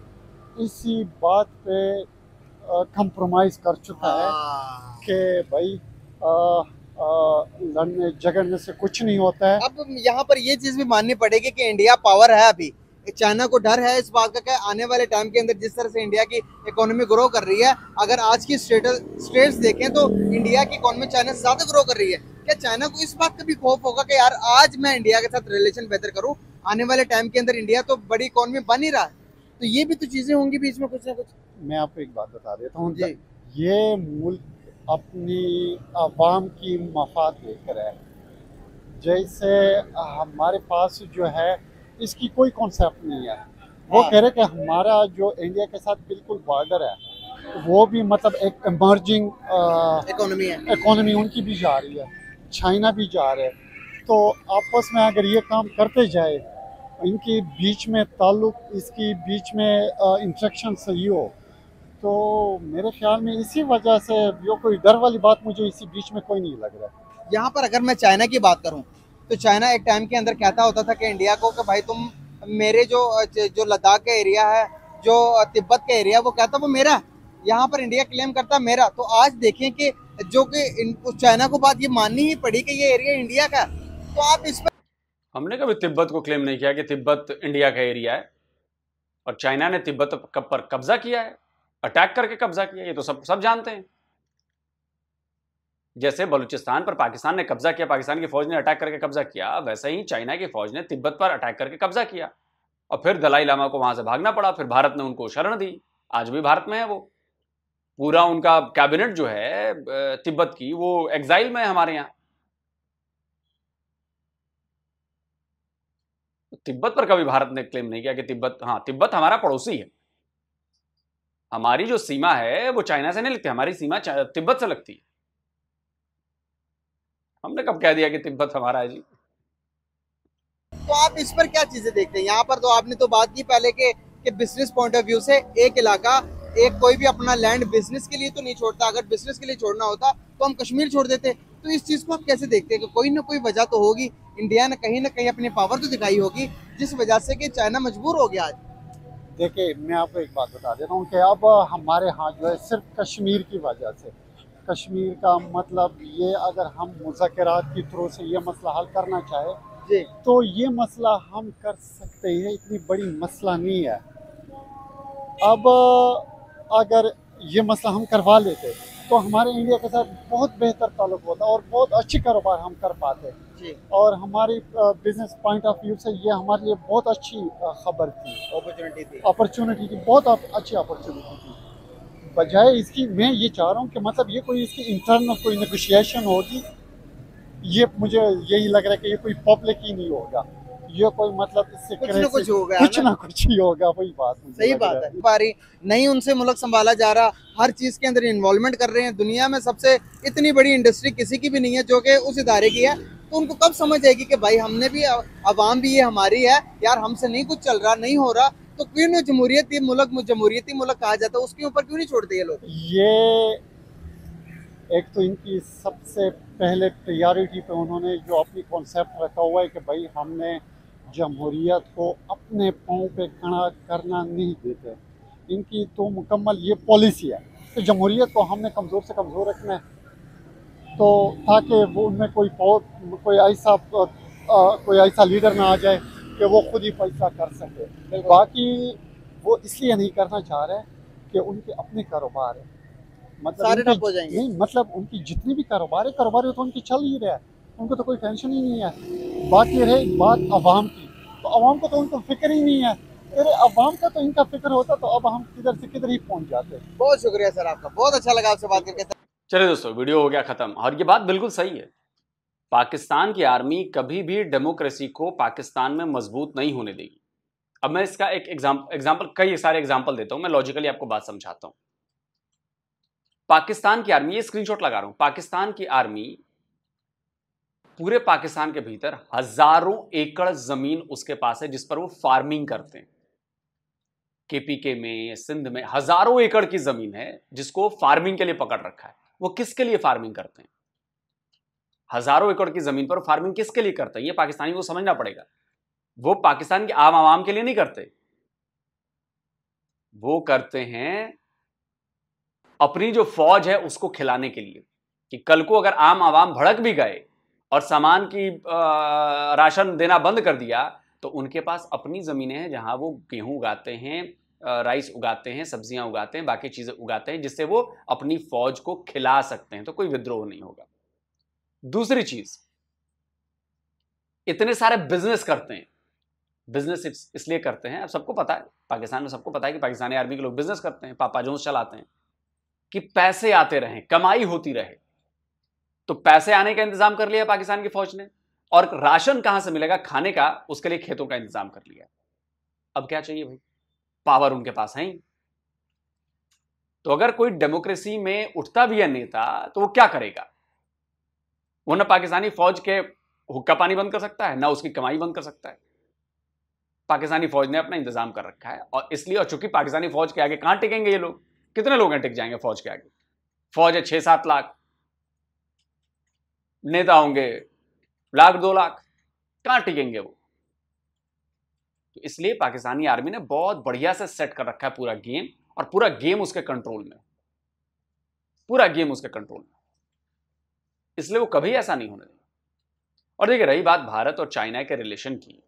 इसी बात पे कंप्रोमाइज़ कर चुका है कि भाई आ, आ, लड़ने झगड़ने से कुछ नहीं होता है। अब यहाँ पर ये चीज़ भी माननी पड़ेगी कि इंडिया पावर है, अभी चाइना को डर है इस बात का कि आने वाले टाइम के अंदर जिस तरह से इंडिया की इकोनॉमी ग्रो कर रही है, अगर आज की स्टेटस स्टेट्स देखें तो इंडिया की इकोनॉमी चाइना से ज़्यादा ग्रो कर रही है। क्या चाइना को इस बात का भी खौफ होगा कि यार आज मैं इंडिया के साथ रिलेशन बेहतर करूं, आने वाले टाइम के अंदर इंडिया तो बड़ी इकोनॉमी बन ही रहा है, तो ये भी तो चीज़ें होंगी बीच में कुछ ना कुछ। मैं आपको एक बात बता देता हूँ, ये मुल्क अपनी आवाम की मफाद लेकर है। जैसे हमारे पास जो है इसकी कोई कॉन्सेप्ट नहीं है। वो कह रहे कि हमारा जो इंडिया के साथ बिल्कुल बॉर्डर है वो भी मतलब एक इमर्जिंग इकोनॉमी है, इकोनॉमी उनकी भी जा रही है, चाइना भी जा रहा है। तो आपस में अगर ये काम करते जाए, इनके बीच में ताल्लुक, इसकी बीच में इंट्रैक्शन सही हो, तो मेरे ख्याल में इसी वजह से ये कोई डर वाली बात मुझे इसी बीच में कोई नहीं लग रहा। यहाँ पर अगर मैं चाइना की बात करूँ तो चाइना एक टाइम के अंदर कहता होता था कि इंडिया को कि भाई तुम मेरे जो जो लद्दाख का एरिया है, जो तिब्बत का एरिया, वो कहता वो मेरा है। यहाँ पर इंडिया क्लेम करता मेरा। तो आज देखें कि जो कि चाइना को बात ये माननी ही पड़ी कि ये एरिया इंडिया का, तो आप इस पर। हमने कभी तिब्बत को क्लेम नहीं किया कि तिब्बत इंडिया का एरिया है, और चाइना ने तिब्बत पर कब्जा किया है, अटैक करके कब्जा किया, ये तो सब सब जानते हैं। जैसे बलूचिस्तान पर पाकिस्तान ने कब्जा किया, पाकिस्तान की फौज ने अटैक करके कब्जा किया, वैसे ही चाइना की फौज ने तिब्बत पर अटैक करके कब्जा किया, और फिर दलाई लामा को वहां से भागना पड़ा। फिर भारत ने उनको शरण दी, आज भी भारत में है वो। पूरा उनका कैबिनेट जो है तिब्बत की, वो एग्जाइल में है हमारे यहाँ। तिब्बत पर कभी भारत ने क्लेम नहीं किया कि तिब्बत, हाँ तिब्बत हमारा पड़ोसी है, हमारी जो सीमा है वो चाइना से नहीं लगती, हमारी सीमा तिब्बत से लगती है। हमने कब कह दिया कि तिब्बत हमारा है जी? तो आप इस पर क्या चीजें देखते हैं? यहाँ पर तो आपने तो बात की पहले के कि बिजनेस पॉइंट ऑफ व्यू से एक इलाका, एक कोई भी अपना लैंड बिजनेस के लिए तो नहीं छोड़ता, अगर बिजनेस के लिए छोड़ना होता तो हम कश्मीर छोड़ देते। तो इस चीज को आप कैसे देखते हैं कि कोई ना कोई वजह तो होगी, इंडिया ने कहीं ना कहीं अपनी पावर तो दिखाई होगी जिस वजह से कि चाइना मजबूर हो गया आज। देखिए मैं आपको एक बात बता देता हूँ कि अब हमारे यहाँ जो है सिर्फ कश्मीर की वजह से, कश्मीर का मतलब ये अगर हम मुज़ाकरात के थ्रू से ये मसला हल करना चाहे जी, तो ये मसला हम कर सकते हैं, इतनी बड़ी मसला नहीं है। अब अगर ये मसला हम करवा लेते तो हमारे इंडिया के साथ बहुत बेहतर ताल्लुक होता और बहुत अच्छी कारोबार हम कर पाते जी, और हमारी बिजनेस पॉइंट ऑफ व्यू से ये हमारे लिए बहुत अच्छी खबर थी, अपॉर्चुनिटी थी अपॉर्चुनिटी थी बहुत अच्छी अपॉर्चुनिटी थी। बजाय इसकी मैं ये चाह रहा हूँ कि मतलब ये कोई इसकी इंटरनल कोई नेगोशिएशन होगी, ये मुझे यही लग रहा है कि ये कोई पब्लिक ही नहीं होगा, ये कोई मतलब इससे कुछ ना कुछ होगा, कुछ ना कुछ ही होगा, वही बात सही बात है। पारी नहीं उनसे मुल्क संभाला जा रहा, हर चीज के अंदर इन्वॉल्वमेंट कर रहे हैं। दुनिया में सबसे इतनी बड़ी इंडस्ट्री किसी की भी नहीं है जो कि उस इदारे की है। तो उनको कब समझ आएगी कि भाई हमने भी, अवाम भी ये हमारी है यार, हमसे नहीं कुछ चल रहा, नहीं हो रहा, तो क्यों नहीं जमहूरियती मुल्क जमहूरियती मुल्क कहा जाता है, उसके ऊपर क्यों नहीं छोड़ते ये लोग? ये एक तो इनकी सबसे पहले प्रायोरिटी पे उन्होंने जो अपनी कॉन्सेप्ट रखा हुआ है कि भाई हमने जमहूरियत को अपने पाँव पे खड़ा करना नहीं देते। इनकी तो मुकम्मल ये पॉलिसी है कि जमहूरियत को हमने कमज़ोर से कमज़ोर रखना है, तो ताकि वो उनमें कोई कोई ऐसा कोई ऐसा लीडर ना आ जाए कि वो खुद ही फैसला कर सके। बाकी वो इसलिए नहीं करना चाह रहे कि उनके अपने कारोबार है, मतलब सारे ठप हो जाएंगे। नहीं, मतलब उनकी जितनी भी कारोबार है कारोबार है तो उनकी चल ही रहा है, उनको तो कोई टेंशन ही नहीं है। बाकी रहे बात अवाम की, तो अवाम को तो उनको फिक्र ही नहीं है। अरे अवाम का तो इनका फिक्र होता तो अब हम किधर से किधर ही पहुंच जाते। बहुत शुक्रिया सर आपका, बहुत अच्छा लगा आपसे बात करके। चलिए दोस्तों, वीडियो हो गया खत्म। और ये बात बिल्कुल सही है, पाकिस्तान की आर्मी कभी भी डेमोक्रेसी को पाकिस्तान में मजबूत नहीं होने देगी। अब मैं इसका एक एग्जाम्पल एग्जाम्पल कई सारे एग्जाम्पल देता हूं, मैं लॉजिकली आपको बात समझाता हूं। पाकिस्तान की आर्मी, ये स्क्रीनशॉट लगा रहा हूं, पाकिस्तान की आर्मी पूरे पाकिस्तान के भीतर हजारों एकड़ जमीन उसके पास है जिस पर वो फार्मिंग करते हैं। केपीके में, सिंध में हजारों एकड़ की जमीन है जिसको फार्मिंग के लिए पकड़ रखा है। वो किसके लिए फार्मिंग करते हैं? हजारों एकड़ की जमीन पर फार्मिंग किसके लिए करते हैं? ये पाकिस्तानी को समझना पड़ेगा। वो पाकिस्तान के आम आवाम के लिए नहीं करते, वो करते हैं अपनी जो फौज है उसको खिलाने के लिए, कि कल को अगर आम आवाम भड़क भी गए और सामान की राशन देना बंद कर दिया तो उनके पास अपनी जमीनें हैं जहां वो गेहूं उगाते हैं, राइस उगाते हैं, सब्जियां उगाते हैं, बाकी चीजें उगाते हैं जिससे वो अपनी फौज को खिला सकते हैं, तो कोई विद्रोह नहीं होगा। दूसरी चीज, इतने सारे बिजनेस करते हैं। बिजनेस इसलिए करते हैं, अब सबको पता है, पाकिस्तान में सबको पता है कि पाकिस्तानी आर्मी के लोग बिजनेस करते हैं, पापा जोन्स चलाते हैं, कि पैसे आते रहें, कमाई होती रहे। तो पैसे आने का इंतजाम कर लिया पाकिस्तान की फौज ने, और राशन कहां से मिलेगा खाने का, उसके लिए खेतों का इंतजाम कर लिया। अब क्या चाहिए भाई, पावर उनके पास है ही। तो अगर कोई डेमोक्रेसी में उठता भी है नेता तो वो क्या करेगा? वो ना पाकिस्तानी फौज के हुक्का पानी बंद कर सकता है, ना उसकी कमाई बंद कर सकता है। पाकिस्तानी फौज ने अपना इंतजाम कर रखा है, और इसलिए, और चूंकि पाकिस्तानी फौज के आगे कहां टिकेंगे ये लोग? कितने लोग हैं टिक जाएंगे फौज के आगे? फौज है छह सात लाख, नेता होंगे लाख दो लाख, कहां टिकेंगे वो? तो इसलिए पाकिस्तानी आर्मी ने बहुत बढ़िया से सेट कर रखा है पूरा गेम, और पूरा गेम उसके कंट्रोल में, पूरा गेम उसके कंट्रोल में, इसलिए वो कभी ऐसा नहीं होने देगा। और देखिए, रही बात भारत और चाइना के रिलेशन की,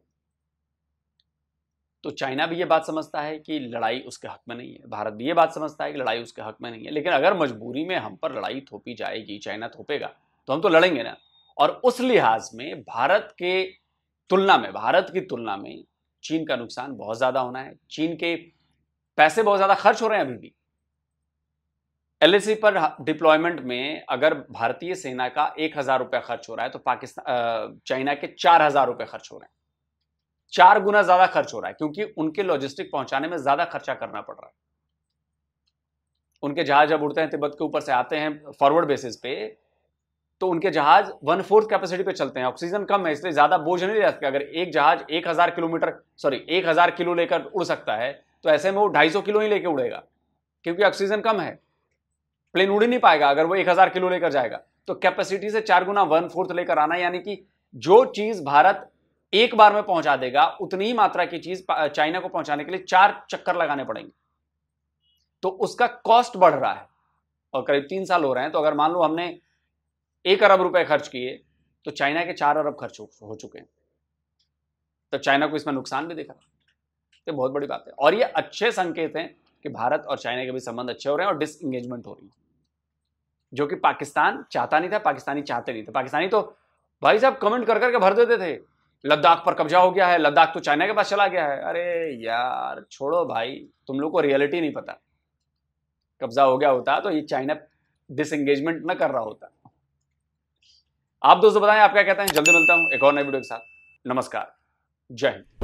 तो चाइना भी ये बात समझता है कि लड़ाई उसके हक में नहीं है, भारत भी ये बात समझता है कि लड़ाई उसके हक में नहीं है। लेकिन अगर मजबूरी में हम पर लड़ाई थोपी जाएगी, चाइना थोपेगा, तो हम तो लड़ेंगे ना। और उस लिहाज में भारत के तुलना में भारत की तुलना में चीन का नुकसान बहुत ज्यादा होना है। चीन के पैसे बहुत ज्यादा खर्च हो रहे हैं अभी भी। एलएसी पर डिप्लॉयमेंट में अगर भारतीय सेना का एक हजार रुपया खर्च हो रहा है तो पाकिस्तान चाइना के चार हजार रुपये खर्च हो रहे हैं, चार गुना ज्यादा खर्च हो रहा है, क्योंकि उनके लॉजिस्टिक पहुंचाने में ज्यादा खर्चा करना पड़ रहा है। उनके जहाज जब उड़ते हैं तिब्बत के ऊपर से आते हैं फॉरवर्ड बेसिस पे, तो उनके जहाज वन फोर्थ कैपेसिटी पे चलते हैं, ऑक्सीजन कम है, इसलिए ज्यादा बोझ नहीं रहता। अगर एक जहाज एक हजार किलोमीटर सॉरी एक हजार किलो लेकर उड़ सकता है, तो ऐसे में वो ढाई सौ किलो ही लेकर उड़ेगा, क्योंकि ऑक्सीजन कम है, प्लेन उड़ ही नहीं पाएगा अगर वो एक हजार किलो लेकर जाएगा। तो कैपेसिटी से चार गुना वन फोर्थ लेकर आना, यानी कि जो चीज भारत एक बार में पहुंचा देगा उतनी ही मात्रा की चीज चाइना को पहुंचाने के लिए चार चक्कर लगाने पड़ेंगे। तो उसका कॉस्ट बढ़ रहा है, और करीब तीन साल हो रहे हैं। तो अगर मान लो हमने एक अरब रुपए खर्च किए, तो चाइना के चार अरब खर्च हो चुके हैं, तो चाइना को इसमें नुकसान भी दिखा। तो बहुत बड़ी बात है, और ये अच्छे संकेत हैं कि भारत और चाइना के भी संबंध अच्छे हो रहे हैं और डिसएंगेजमेंट हो रही है, जो कि पाकिस्तान चाहता नहीं था, पाकिस्तानी चाहते नहीं थे। पाकिस्तानी तो भाई साहब कमेंट कर करके भर देते थे, लद्दाख पर कब्जा हो गया है, लद्दाख तो चाइना के पास चला गया है। अरे यार छोड़ो भाई, तुम लोग को रियलिटी नहीं पता। कब्जा हो गया होता तो ये चाइना डिसएंगेजमेंट न कर रहा होता। आप दोस्तों बताएं आप क्या कहते हैं। जल्दी मिलता हूं एक और नई वीडियो के साथ। नमस्कार। जय हिंद।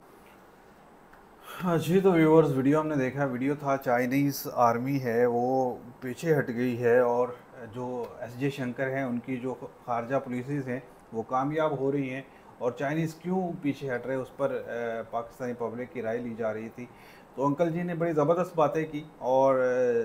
हाँ जी, तो व्यूअर्स वीडियो हमने देखा, वीडियो था चाइनीज़ आर्मी है वो पीछे हट गई है और जो एस जे शंकर हैं उनकी जो खारजा पुलिसेस हैं वो कामयाब हो रही हैं और चाइनीज़ क्यों पीछे हट रहे हैं उस पर पाकिस्तानी पब्लिक की राय ली जा रही थी। तो अंकल जी ने बड़ी ज़बरदस्त बातें की और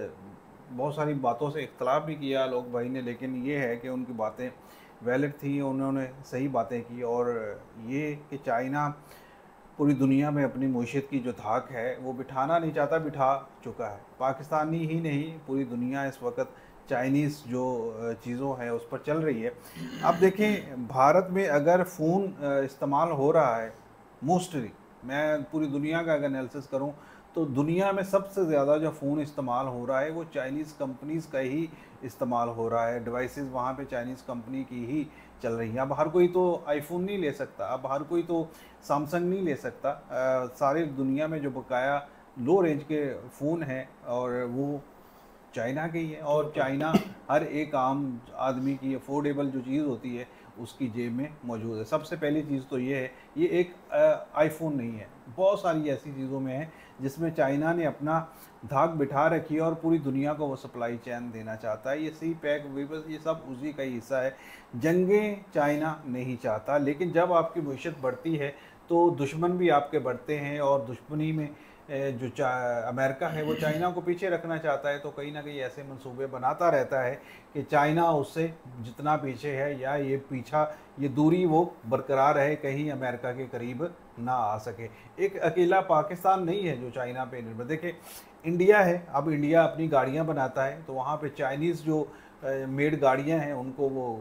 बहुत सारी बातों से इख्तलाफ भी किया लोग भाई ने, लेकिन ये है कि उनकी बातें वैलिड थी, उन्होंने सही बातें की और ये कि चाइना पूरी दुनिया में अपनी मईशत की जो धाक है वो बिठाना नहीं चाहता, बिठा चुका है। पाकिस्तानी ही नहीं पूरी दुनिया इस वक्त चाइनीज़ जो चीज़ों हैं उस पर चल रही है। अब देखें भारत में अगर फ़ोन इस्तेमाल हो रहा है मोस्टली, मैं पूरी दुनिया का अगर एनालिसिस करूं तो दुनिया में सबसे ज़्यादा जो फ़ोन इस्तेमाल हो रहा है वो चाइनीज़ कंपनीज़ का ही इस्तेमाल हो रहा है। डिवाइसेस वहाँ पे चाइनीज़ कंपनी की ही चल रही हैं। अब हर कोई तो आईफोन नहीं ले सकता, अब हर कोई तो सैमसंग नहीं ले सकता। आ, सारी दुनिया में जो बकाया लो रेंज के फ़ोन हैं और वो चाइना के ही है और चाइना हर एक आम आदमी की अफोर्डेबल जो चीज़ होती है उसकी जेब में मौजूद है। सबसे पहली चीज़ तो ये है, ये एक आईफोन नहीं है, बहुत सारी ऐसी चीज़ों में है जिसमें चाइना ने अपना धाक बिठा रखी है और पूरी दुनिया को वो सप्लाई चैन देना चाहता है। ये सी पैक वीबस ये सब उसी का ही हिस्सा है। जंगें चाइना नहीं चाहता, लेकिन जब आपकी मईशत बढ़ती है तो दुश्मन भी आपके बढ़ते हैं और दुश्मनी में जो अमेरिका है वो चाइना को पीछे रखना चाहता है, तो कहीं ना कहीं ऐसे मंसूबे बनाता रहता है कि चाइना उससे जितना पीछे है या ये पीछा ये दूरी वो बरकरार रहे, कहीं अमेरिका के करीब ना आ सके। एक अकेला पाकिस्तान नहीं है जो चाइना पे निर्भर। देखिए इंडिया है, अब इंडिया अपनी गाड़ियाँ बनाता है तो वहाँ पे चाइनीज़ जो मेड गाड़ियाँ हैं उनको वो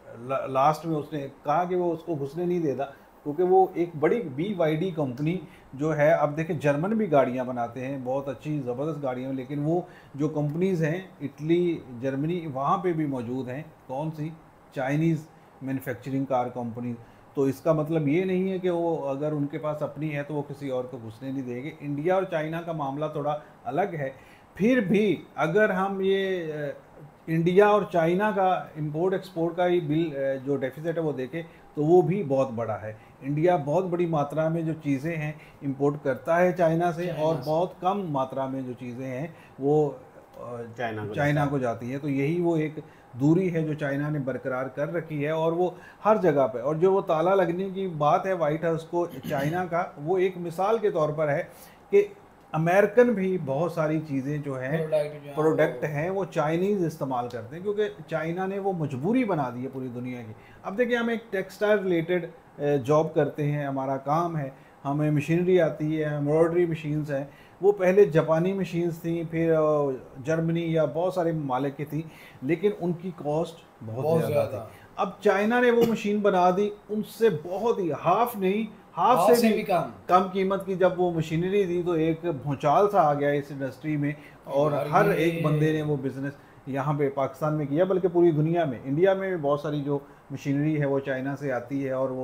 लास्ट में उसने कहा कि वो उसको घुसने नहीं देता, क्योंकि वो एक बड़ी बी वाई डी कंपनी जो है, अब देखिए जर्मन भी गाड़ियां बनाते हैं, बहुत अच्छी ज़बरदस्त गाड़ियां, लेकिन वो जो कंपनीज़ हैं इटली जर्मनी वहाँ पे भी मौजूद हैं, कौन सी चाइनीज़ मैन्युफैक्चरिंग कार कंपनी। तो इसका मतलब ये नहीं है कि वो अगर उनके पास अपनी है तो वो किसी और को घुसने नहीं देंगे। इंडिया और चाइना का मामला थोड़ा अलग है। फिर भी अगर हम ये इंडिया और चाइना का इंपोर्ट एक्सपोर्ट का ही बिल जो डेफिसिट है वो देखें तो वो भी बहुत बड़ा है। इंडिया बहुत बड़ी मात्रा में जो चीज़ें हैं इंपोर्ट करता है चाइना से और बहुत कम मात्रा में जो चीज़ें हैं वो चाइना को चाइना को जाती है। तो यही वो एक दूरी है जो चाइना ने बरकरार कर रखी है और वो हर जगह पे, और जो वो ताला लगने की बात है वाइट हाउस को चाइना का, वो एक मिसाल के तौर पर है कि अमेरिकन भी बहुत सारी चीज़ें जो हैं प्रोडक्ट हैं वो चाइनीज़ इस्तेमाल करते हैं, क्योंकि चाइना ने वो मजबूरी बना दी है पूरी दुनिया की। अब देखिए हम एक टेक्सटाइल रिलेटेड जॉब करते हैं, हमारा काम है, हमें मशीनरी आती है, एम्ब्रॉयडरी मशीन्स हैं, वो पहले जापानी मशीन्स थी, फिर जर्मनी या बहुत सारे ममालिक की थी, लेकिन उनकी कॉस्ट बहुत, बहुत ज़्यादा थी। अब चाइना ने वो मशीन बना दी, उनसे बहुत ही हाफ नहीं हाफ से, से भी कम कम कीमत की जब वो मशीनरी दी तो एक भूचाल सा आ गया इस इंडस्ट्री में और हर एक बंदे ने वो बिज़नेस यहाँ पे पाकिस्तान में किया, बल्कि पूरी दुनिया में। इंडिया में भी बहुत सारी जो मशीनरी है वो चाइना से आती है और वो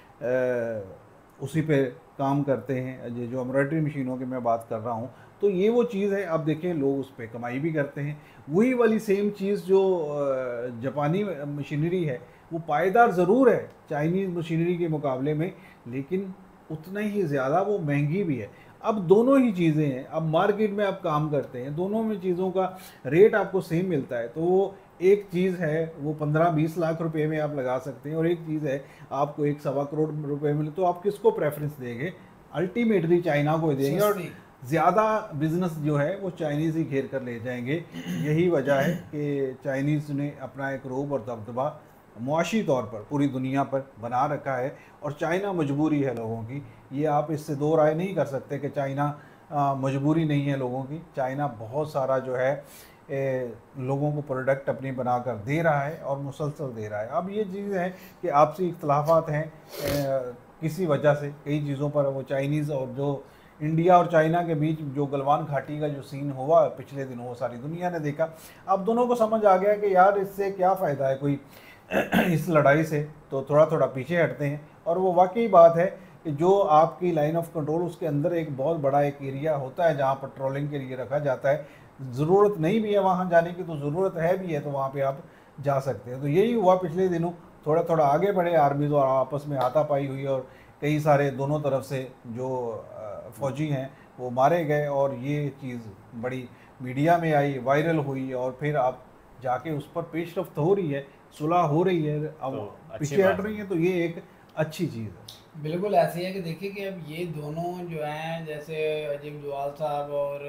आ, उसी पे काम करते हैं, जो एम्ब्रॉयडरी मशीनों की मैं बात कर रहा हूँ। तो ये वो चीज़ है, अब देखें लोग उस पर कमाई भी करते हैं। वही वाली सेम चीज़ जो जापानी मशीनरी है वो पायदार ज़रूर है चाइनीज़ मशीनरी के मुकाबले में, लेकिन उतना ही ज़्यादा वो महंगी भी है। अब दोनों ही चीज़ें हैं, अब मार्केट में आप काम करते हैं, दोनों में चीज़ों का रेट आपको सेम मिलता है, तो वो एक चीज़ है वो पंद्रह बीस लाख रुपए में आप लगा सकते हैं और एक चीज़ है आपको एक सवा करोड़ रुपए मिले, तो आप किसको प्रेफरेंस देंगे? अल्टीमेटली चाइना को देंगे और ज़्यादा बिजनेस जो है वो चाइनीज़ ही घेर कर ले जाएंगे। यही वजह है कि चाइनीज़ ने अपना एक रोब और दबदबा मुआशी तौर पर पूरी दुनिया पर बना रखा है और चाइना मजबूरी है लोगों की। ये आप इससे दो राय नहीं कर सकते कि चाइना आ, मजबूरी नहीं है लोगों की। चाइना बहुत सारा जो है ए, लोगों को प्रोडक्ट अपनी बनाकर दे रहा है और मुसलसल दे रहा है। अब ये चीज़ है कि आपसी इख्तलाफात हैं ए, किसी वजह से कई चीज़ों पर, वो चाइनीज़ और जो इंडिया और चाइना के बीच जो गलवान घाटी का जो सीन हुआ पिछले दिनों वो सारी दुनिया ने देखा। अब दोनों को समझ आ गया कि यार इससे क्या फ़ायदा है कोई इस लड़ाई से, तो थोड़ा थोड़ा पीछे हटते हैं। और वो वाकई बात है कि जो आपकी लाइन ऑफ कंट्रोल उसके अंदर एक बहुत बड़ा एक एरिया होता है जहाँ पेट्रोलिंग के लिए रखा जाता है। ज़रूरत नहीं भी है वहाँ जाने की, तो ज़रूरत है भी है तो वहाँ पे आप जा सकते हैं। तो यही हुआ पिछले दिनों, थोड़ा थोड़ा आगे बढ़े आर्मीज़ और आपस में हाथापाई हुई और कई सारे दोनों तरफ से जो फौजी हैं वो मारे गए, और ये चीज़ बड़ी मीडिया में आई, वायरल हुई, और फिर आप जाके उस पर पेशरफ्त हो रही है, सुलह हो रही है, अब तो पीछे हट रही है, तो ये एक अच्छी चीज़ है। बिल्कुल ऐसे है कि देखिए कि अब ये दोनों जो हैं, जैसे अजीम जोवाल साहब और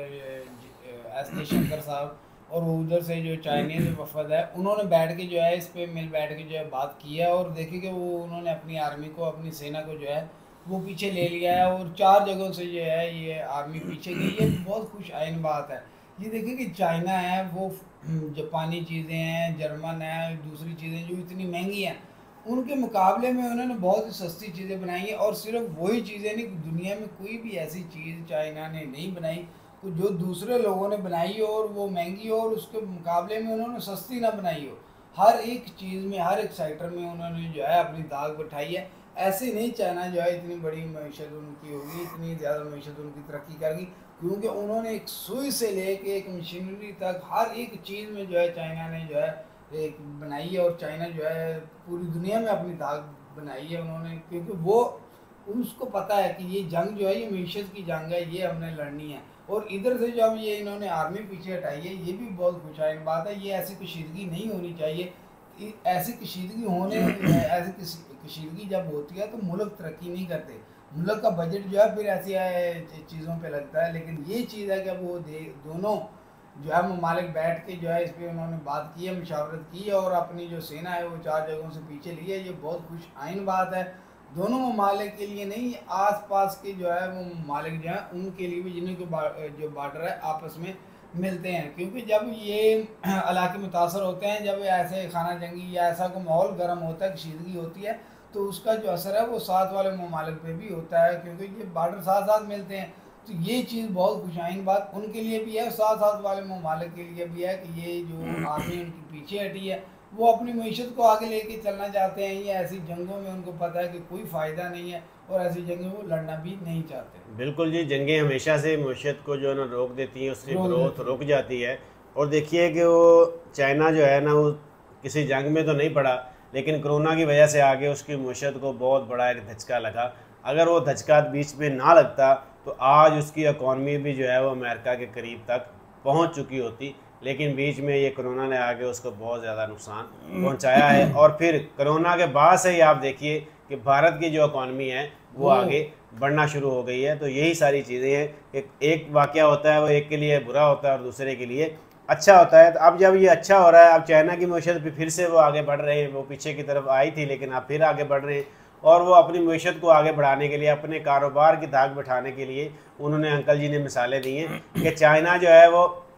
एस जयशंकर साहब, और उधर से जो चाइनीज़ वफद है, उन्होंने बैठ के जो है इस पे मिल बैठ के जो है बात की है, और देखिए कि वो उन्होंने अपनी आर्मी को, अपनी सेना को जो है वो पीछे ले लिया है, और चार जगहों से जो है ये आर्मी पीछे गई है। बहुत खुश आइन बात है। ये देखिए कि चाइना है वो जापानी चीज़ें हैं, जर्मन है, दूसरी चीज़ें जो इतनी महंगी हैं, उनके मुकाबले में उन्होंने बहुत ही सस्ती चीज़ें बनाई हैं। और सिर्फ वही चीज़ें नहीं, दुनिया में कोई भी ऐसी चीज़ चाइना ने नहीं बनाई जो दूसरे लोगों ने बनाई हो और वो महंगी हो, और उसके मुकाबले में उन्होंने सस्ती ना बनाई हो। हर एक चीज़ में, हर एक सेक्टर में उन्होंने जो है अपनी दाग बैठाई है। ऐसे नहीं चाइना जो है इतनी बड़ी मैशत उनकी होगी, इतनी ज़्यादा मैशत उनकी तरक्की करेगी, क्योंकि उन्होंने एक सुई से लेके एक मशीनरी तक हर एक चीज़ में जो है चाइना ने जो है एक बनाई है। और चाइना जो है पूरी दुनिया में अपनी दाग बनाई है उन्होंने, क्योंकि वो उसको पता है कि ये जंग जो है ये मैशत की जंग है, ये हमने लड़नी है। और इधर से जब ये इन्होंने आर्मी पीछे हटाई है, ये भी बहुत खुशाइन बात है। ये ऐसी कशीदगी नहीं होनी चाहिए। ऐसी कशीदगी होने ऐसी कशीदगी जब होती है तो मुल्क तरक्की नहीं करते, मुल्क का बजट जो है फिर ऐसी चीज़ों पे लगता है। लेकिन ये चीज़ है कि वो दोनों जो है ममालिक बैठ के जो है इस पर उन्होंने बात की है, मशावरत की है, और अपनी जो सेना है वो चार जगहों से पीछे ली है। ये बहुत खुश आइन बात है दोनों ममालिक के लिए, नहीं आस पास के जो है वो ममालिक जो है उनके लिए भी, जिनके जो बार्डर है आपस में मिलते हैं। क्योंकि जब ये इलाके मुतासर होते हैं, जब ऐसे खाना जंगी या ऐसा कोई माहौल गर्म होता है, कशीदगी होती है, तो उसका जो असर है वो साथ वाले ममालिक पे भी होता है, क्योंकि ये बार्डर साथ साथ मिलते हैं। तो ये चीज़ बहुत खुशाइन बात उनके लिए भी है, साथ साथ वाले ममालिक के लिए भी है कि ये जो आर्मी उनकी पीछे हटी है, वो अपनी मीशत को आगे लेके चलना चाहते हैं। ये ऐसी जंगों में उनको पता है कि कोई फ़ायदा नहीं है, और ऐसी जंगें वो लड़ना भी नहीं चाहते। बिल्कुल जी, जंगें हमेशा से मीशत को जो है ना रोक देती हैं, उसकी ग्रोथ रुक जाती है। और देखिए कि वो चाइना जो है ना वो किसी जंग में तो नहीं पड़ा, लेकिन कोरोना की वजह से आगे उसकी मीशत को बहुत बड़ा एक धचका लगा। अगर वो धचका बीच में ना लगता तो आज उसकी इकॉनमी भी जो है वो अमेरिका के करीब तक पहुंच चुकी होती, लेकिन बीच में ये कोरोना ने आगे उसको बहुत ज़्यादा नुकसान पहुंचाया है। और फिर कोरोना के बाद से ही आप देखिए कि भारत की जो इकॉनमी है वो आगे बढ़ना शुरू हो गई है। तो यही सारी चीज़ें हैं कि एक वाक़या होता है वो एक के लिए बुरा होता है और दूसरे के लिए अच्छा होता है। तो अब जब ये अच्छा हो रहा है, अब चाइना की मीशत पे फिर से वो आगे बढ़ रहे हैं, वो पीछे की तरफ आई थी लेकिन अब फिर आगे बढ़ रहे हैं, और वो अपनी मीशत को आगे बढ़ाने के लिए, अपने कारोबार की दाग बैठाने के लिए, उन्होंने अंकल जी ने मिसालें दी हैं कि चाइना जो है वो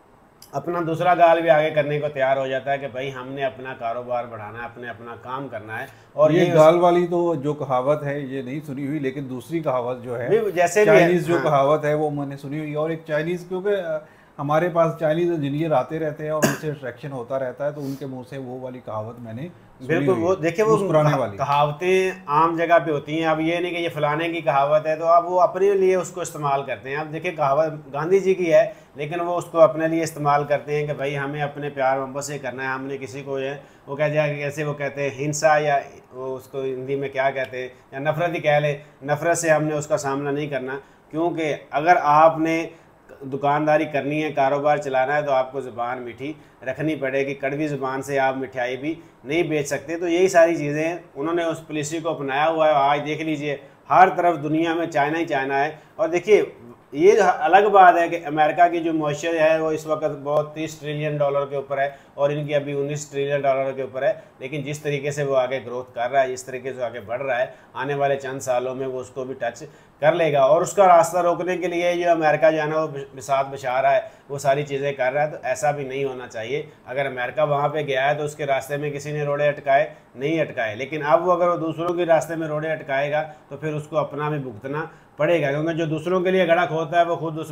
अपना दूसरा गाल भी आगे करने को तैयार हो जाता है कि भाई हमने अपना कारोबार बढ़ाना है, अपने अपना काम करना है। और ये, ये गाल वाली तो जो कहावत है ये नहीं सुनी हुई, लेकिन दूसरी कहावत जो है जैसे चाइनीज़ जो हाँ। कहावत है वो मैंने सुनी हुई। और एक चाइनीज़, क्योंकि हमारे पास चाइनीज़ इंजीनियर आते रहते हैं और उनसे इंटरेक्शन होता रहता है, तो उनके मुंह से वो वाली कहावत मैंने बिल्कुल वो देखिए वो पुराने वाली कहावतें आम जगह पे होती हैं। अब ये नहीं कि ये फलाने की कहावत है तो अब वो अपने लिए उसको इस्तेमाल करते हैं। अब देखिए कहावत गांधी जी की है, लेकिन वो उसको अपने लिए इस्तेमाल करते हैं कि भाई हमें अपने प्यार मोहब्बत से करना है, हमने किसी को है वो कह जाए कैसे वो कहते हैं हिंसा, या वो उसको हिंदी में क्या कहते हैं, या नफ़रत ही कह ले, नफ़रत से हमने उसका सामना नहीं करना। क्योंकि अगर आपने दुकानदारी करनी है, कारोबार चलाना है, तो आपको ज़ुबान मीठी रखनी पड़ेगी। कड़वी ज़ुबान से आप मिठाई भी नहीं बेच सकते। तो यही सारी चीज़ें उन्होंने उस पॉलिसी को अपनाया हुआ है। आज देख लीजिए हर तरफ दुनिया में चाइना ही चाइना है। और देखिए ये अलग बात है कि अमेरिका की जो मॉइस्चर है वो इस वक्त बहुत तीस ट्रिलियन डॉलर के ऊपर है और इनकी अभी उन्नीस ट्रिलियन डॉलर के ऊपर है। लेकिन जिस तरीके से वो आगे ग्रोथ कर रहा है, जिस तरीके से आगे बढ़ रहा है, आने वाले चंद सालों में वो उसको भी टच कर लेगा। और उसका रास्ता रोकने के लिए जो अमेरिका जो है ना वो बिसात बिछा रहा है, वो सारी चीज़ें कर रहा है। तो ऐसा भी नहीं होना चाहिए। अगर अमेरिका वहाँ पर गया है तो उसके रास्ते में किसी ने रोड़े अटकाए नहीं अटकाए, लेकिन अब वो अगर वो दूसरों के रास्ते में रोड़े अटकाएगा तो फिर उसको अपना भी भुगतना पड़ेगा, क्योंकि जो दूसरों के लिए गड़ा खोता है वो खुद उसमें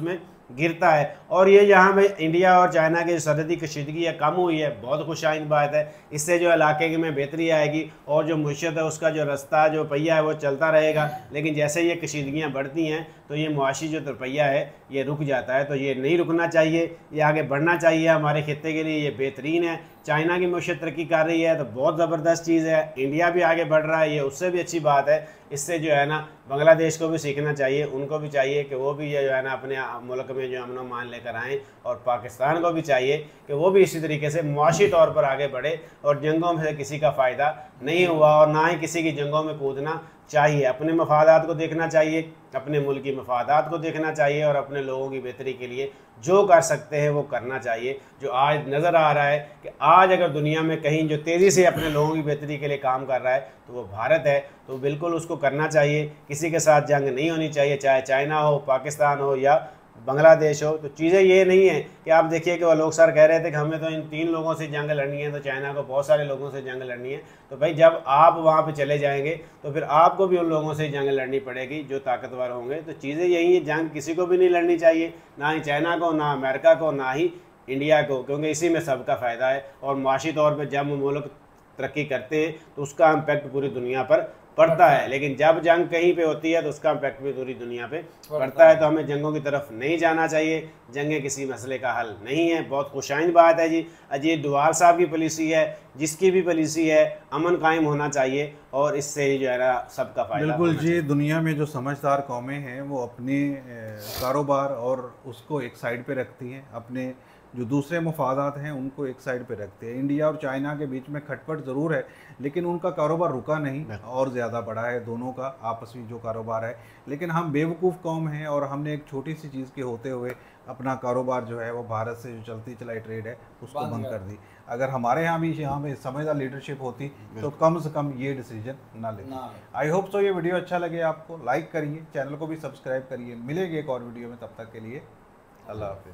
गिरता है। और ये यहाँ पे इंडिया और चाइना की सरहदी कशीदगी है कम हुई है, बहुत खुशाइन बात है। इससे जो इलाके में बेहतरी आएगी और जो मुश्किल है उसका जो रास्ता जो पहिया है वो चलता रहेगा। लेकिन जैसे ये कशीदगियाँ बढ़ती हैं तो ये मुआशी जो तरपैया है ये रुक जाता है। तो ये नहीं रुकना चाहिए, ये आगे बढ़ना चाहिए। हमारे खित्ते के लिए ये बेहतरीन है। चाइना की मुश्किल तरक्की कर रही है तो बहुत ज़बरदस्त चीज़ है। इंडिया भी आगे बढ़ रहा है, ये उससे भी अच्छी बात है। इससे जो है ना बांग्लादेश को भी सीखना चाहिए, उनको भी चाहिए कि वो भी ये जो है ना अपने मुल्क में जो अमन मान लेकर आएँ। और पाकिस्तान को भी चाहिए कि वो भी इसी तरीके से मुआशी तौर पर आगे बढ़े। और जंगों में से किसी का फ़ायदा नहीं हुआ और ना ही किसी की जंगों में कूदना चाहिए। अपने मफादात को देखना चाहिए, अपने मुल्क की मफादात को देखना चाहिए और अपने लोगों की बेहतरी के लिए जो कर सकते हैं वो करना चाहिए। जो आज नज़र आ रहा है कि आज अगर दुनिया में कहीं जो तेज़ी से अपने लोगों की बेहतरी के लिए काम कर रहा है तो वो भारत है। तो बिल्कुल उसको करना चाहिए। किसी के साथ जंग नहीं होनी चाहिए, चाहे चाइना हो, पाकिस्तान हो या बांग्लादेश हो। तो चीज़ें ये नहीं है कि आप देखिए कि वो लोग सर कह रहे थे कि हमें तो इन तीन लोगों से जंग लड़नी है, तो चाइना को बहुत सारे लोगों से जंग लड़नी है। तो भाई जब आप वहाँ पे चले जाएंगे तो फिर आपको भी उन लोगों से जंग लड़नी पड़ेगी जो ताकतवर होंगे। तो चीज़ें यही है, जंग किसी को भी नहीं लड़नी चाहिए, ना ही चाइना को, ना अमेरिका को, ना ही इंडिया को, क्योंकि इसी में सबका फ़ायदा है। और माशी तौर पर जब मुल्क तरक्की करते हैं तो उसका इम्पैक्ट पूरी दुनिया पर पड़ता है। लेकिन जब जंग कहीं पे होती है तो उसका इम्पैक्ट भी पूरी दुनिया पे पड़ता है। तो हमें जंगों की तरफ नहीं जाना चाहिए। जंगें किसी मसले का हल नहीं है। बहुत खुशाइन बात है जी। अजीत डोभाल साहब की पॉलिसी है, जिसकी भी पॉलिसी है, अमन कायम होना चाहिए और इससे जो है ना सबका फायदा। बिल्कुल जी। दुनिया में जो समझदार कौमें हैं वो अपने कारोबार और उसको एक साइड पे रखती हैं, अपने जो दूसरे मफादात हैं उनको एक साइड पे रखते हैं। इंडिया और चाइना के बीच में खटपट ज़रूर है, लेकिन उनका कारोबार रुका नहीं और ज़्यादा बढ़ा है दोनों का आपस में जो कारोबार है। लेकिन हम बेवकूफ़ कौम हैं और हमने एक छोटी सी चीज़ के होते हुए अपना कारोबार जो है वो भारत से जो चलती चलाई ट्रेड है उसको बंद कर दी। अगर हमारे यहाँ भी यहाँ में समझदार लीडरशिप होती तो कम से कम ये डिसीजन ना लेती। आई होप सो ये वीडियो अच्छा लगे आपको, लाइक करिए, चैनल को भी सब्सक्राइब करिए। मिलेंगे एक और वीडियो में, तब तक के लिए अल्लाह हाफिज़।